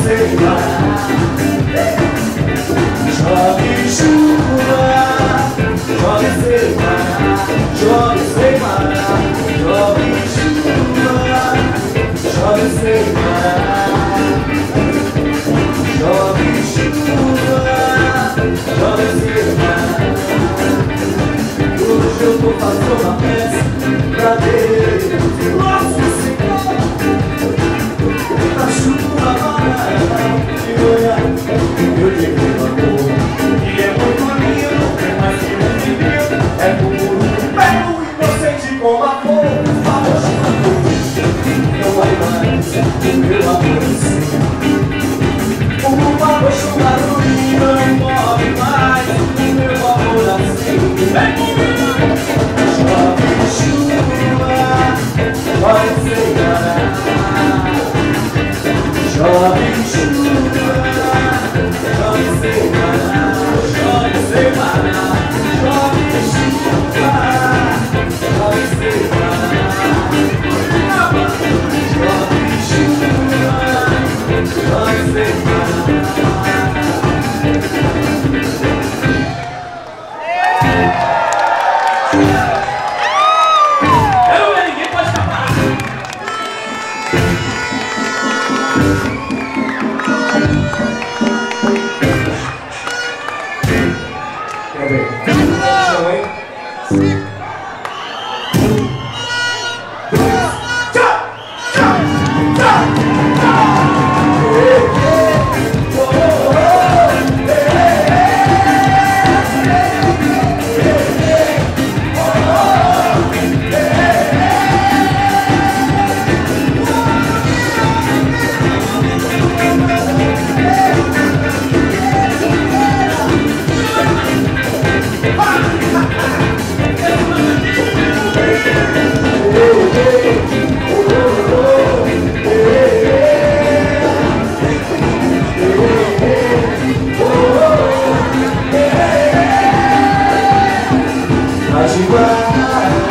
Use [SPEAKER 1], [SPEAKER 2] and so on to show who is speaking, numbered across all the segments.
[SPEAKER 1] sem parar. Chove chuva, chove sem parar, chove sem parar. Chove chuva, chove sem parar. Chove chuva, chove sem parar. Hoje eu vou fazer uma peça pra Deus. Nossa Senhora, a chuva agora de olhar. Eu digo amor, e é muito lindo, mas que muito lindo. É puro, belo, inocente como a flor. Amor, não vai mais o meu amor assim. O amor chumado não morre mais. O meu amor assim. Vem comigo! Chove chuva, chove sem parar. Chove chuva, chove sem parar. Chove sem parar. Chove chuva, chove sem parar. Chove chuva, chove sem parar.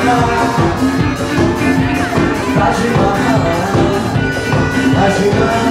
[SPEAKER 1] Tá de